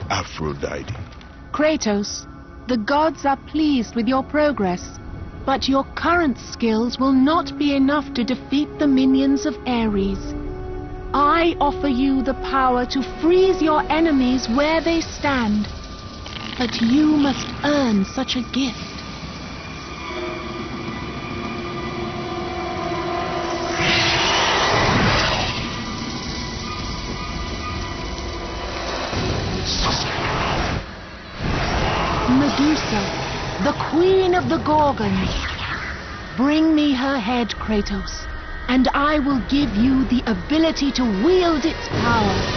Aphrodite. Kratos, the gods are pleased with your progress, but your current skills will not be enough to defeat the minions of Ares. I offer you the power to freeze your enemies where they stand, but you must earn such a gift. Medusa, the queen of the Gorgons. Bring me her head, Kratos, and I will give you the ability to wield its power.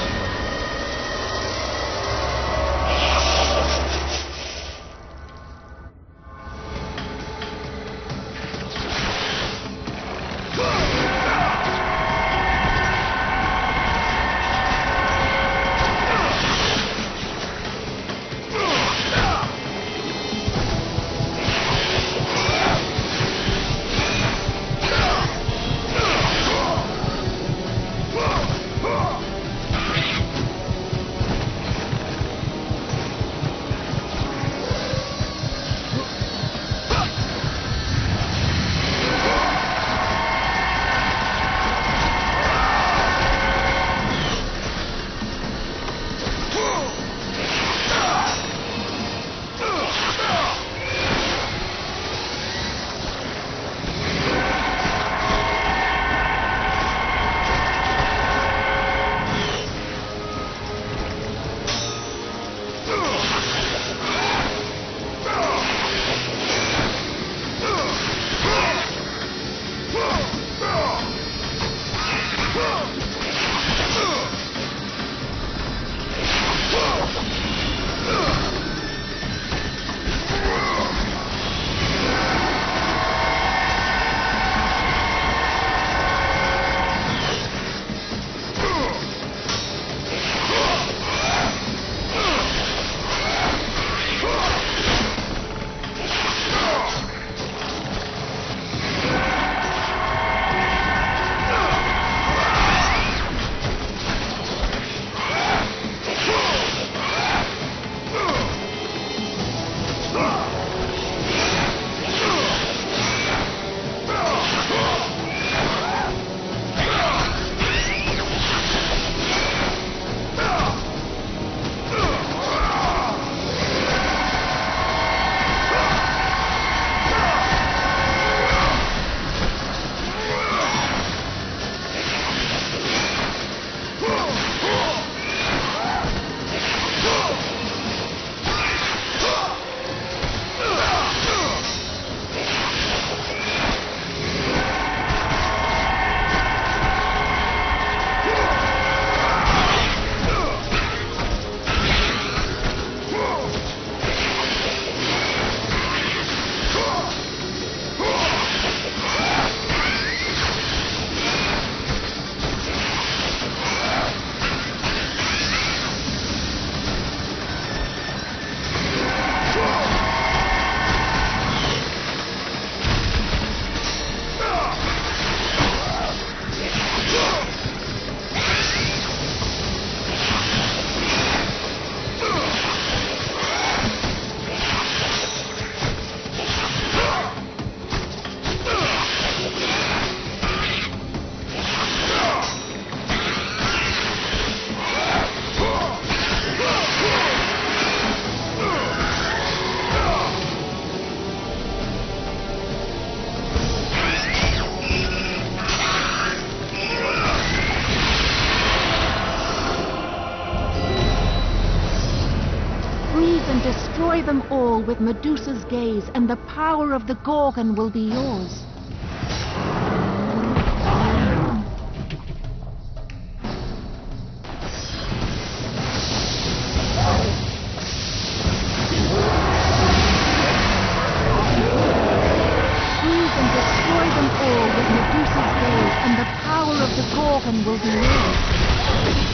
Destroy them all with Medusa's gaze, and the power of the Gorgon will be yours. Freeze and destroy them all with Medusa's gaze, and the power of the Gorgon will be yours.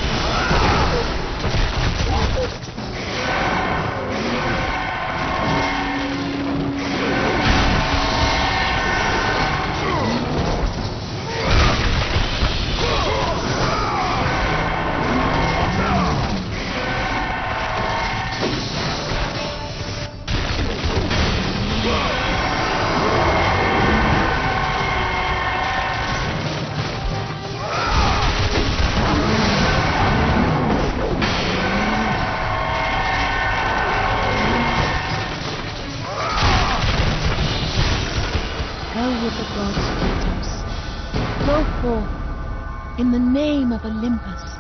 name of Olympus.